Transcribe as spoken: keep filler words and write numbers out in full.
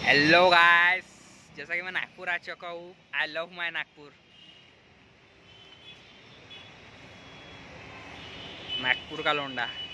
Hello guys, जैसा कि मैं नागपुर आ चुका हूँ। I love my Nagpur. Nagpur का लौंडा।